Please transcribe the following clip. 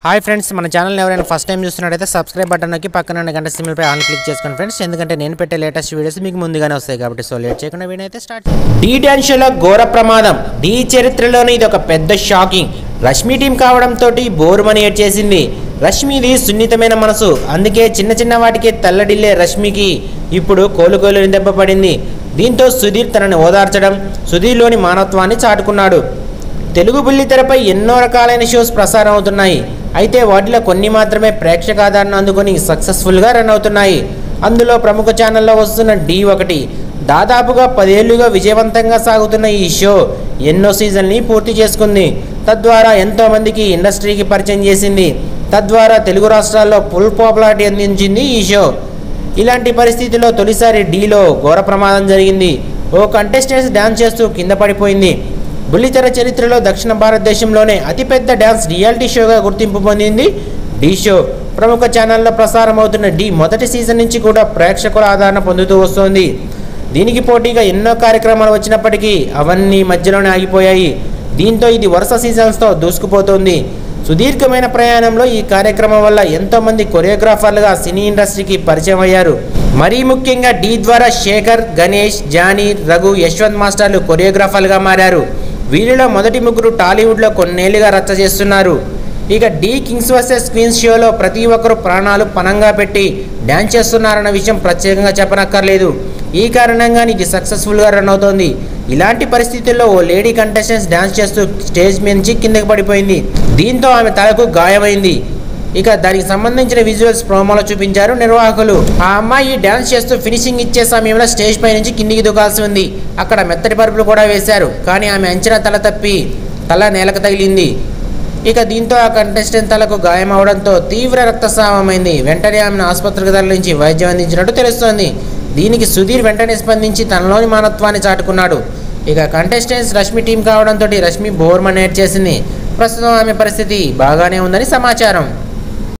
Hi friends, మన ఛానల్ని ఎవరైనా ఫస్ట్ టైం చూస్తున్నట్టయితే సబ్స్క్రైబ్ బటన్ నొక్కి పక్కన ఉన్న గంట సింబల్పై ఆన్ క్లిక్ చేసుకోండి ఫ్రెండ్స్. ఎందుకంటే నేను పెట్టే లేటెస్ట్ వీడియోస్ మీకు ముందుగానే వస్తాయి కాబట్టి. సో లేట్ చేయకుండా వీడియో అయితే స్టార్ట్. ఢీ డ్యాన్స్ షోలో ఘోర ప్రమాదం. ఢీ చరిత్రలోనే ఇది ఒక పెద్ద షాకింగ్. రష్మి టీం కావడంతో బోరుమని ఏడ్చేసింది. రష్మిది సున్నితమైన మనసు, అందుకే చిన్న చిన్న వాటికి తల్లడిల్లే రష్మికి ఇప్పుడు కోలుకోలేని దెబ్బ పడింది. దీంతో సుధీర్ తనని ఓదార్చడం, సుధీర్లోని మానవత్వాన్ని చాటుకున్నాడు. తెలుగు బుల్లితెరపై ఎన్నో రకాలైన షోస్ ప్రసారం అవుతున్నాయి. అయితే వాటిలో కొన్ని మాత్రమే ప్రేక్షక ఆదరణ అందుకొని సక్సెస్ఫుల్గా రన్ అవుతున్నాయి. అందులో ప్రముఖ ఛానల్లో వస్తున్న ఢీ ఒకటి. దాదాపుగా 10 ఏళ్లుగా విజయవంతంగా సాగుతున్న ఈ షో ఎన్నో సీజన్ని పూర్తి చేసుకుంది. తద్వారా ఎంతోమందికి ఇండస్ట్రీకి పరిచయం చేసింది. తద్వారా తెలుగు రాష్ట్రాల్లో ఫుల్ పాపులారిటీ అందించింది ఈ షో. ఇలాంటి పరిస్థితిలో తొలిసారి ఢీలో ఘోర ప్రమాదం జరిగింది. ఓ కంటెస్టెంట్ డ్యాన్స్ చేస్తూ కింద పడిపోయింది. బుల్లితెర చరిత్రలో దక్షిణ భారతదేశంలోనే అతిపెద్ద డ్యాన్స్ రియాలిటీ షోగా గుర్తింపు పొందింది ఢీ షో. ప్రముఖ ఛానల్లో ప్రసారం అవుతున్న ఢీ మొదటి సీజన్ నుంచి కూడా ప్రేక్షకుల ఆదరణ పొందుతూ వస్తోంది. దీనికి పోటీగా ఎన్నో కార్యక్రమాలు వచ్చినప్పటికీ అవన్నీ మధ్యలోనే ఆగిపోయాయి. దీంతో ఇది వరుస సీజన్స్తో దూసుకుపోతోంది. సుదీర్ఘమైన ప్రయాణంలో ఈ కార్యక్రమం వల్ల ఎంతోమంది కొరియోగ్రాఫర్లుగా సినీ ఇండస్ట్రీకి పరిచయం అయ్యారు. మరీ ముఖ్యంగా ఢీ ద్వారా శేఖర్, గణేష్, జానీ, రఘు, యశ్వంత్ మాస్టర్లు కొరియోగ్రాఫర్లుగా మారారు. వీరిలో మొదటి ముగ్గురు టాలీవుడ్లో కొన్నేళ్లుగా రచ్చ చేస్తున్నారు. ఇక ఢీ కింగ్స్ వర్సెస్ క్వీన్స్ షోలో ప్రతి ఒక్కరు ప్రాణాలు పణంగా పెట్టి డ్యాన్స్ చేస్తున్నారన్న విషయం ప్రత్యేకంగా చెప్పనక్కర్లేదు. ఈ కారణంగానే ఇది సక్సెస్ఫుల్గా రన్ అవుతోంది. ఇలాంటి పరిస్థితుల్లో ఓ లేడీ కంటెస్టెంట్స్ డ్యాన్స్ చేస్తూ స్టేజ్ నుంచి కిందకి పడిపోయింది. దీంతో ఆమె తలకు గాయమైంది. ఇక దానికి సంబంధించిన విజువల్స్ ప్రోమోలో చూపించారు నిర్వాహకులు. ఆ అమ్మాయి డ్యాన్స్ చేస్తూ ఫినిషింగ్ ఇచ్చే సమయంలో స్టేజ్ పై నుంచి కిందికి దూకాల్సి ఉంది. అక్కడ మెత్తటి పరుపులు కూడా వేశారు. కానీ ఆమె అంచనా తల తప్పి తల నేలకు తగిలింది. ఇక దీంతో ఆ కంటెస్టెంట్ తలకు గాయం అవడంతో తీవ్ర రక్తస్రావమైంది. వెంటనే ఆమెను ఆసుపత్రికి తరలించి వైద్యం అందించినట్టు తెలుస్తోంది. దీనికి సుధీర్ వెంటనే స్పందించి తనలోని మానవత్వాన్ని చాటుకున్నాడు. ఇక కంటెస్టెంట్స్ రష్మి టీం కావడంతో రష్మి బోర్మన్ ఏడ్ చేసింది. ప్రస్తుతం ఆమె పరిస్థితి బాగానే ఉందని సమాచారం.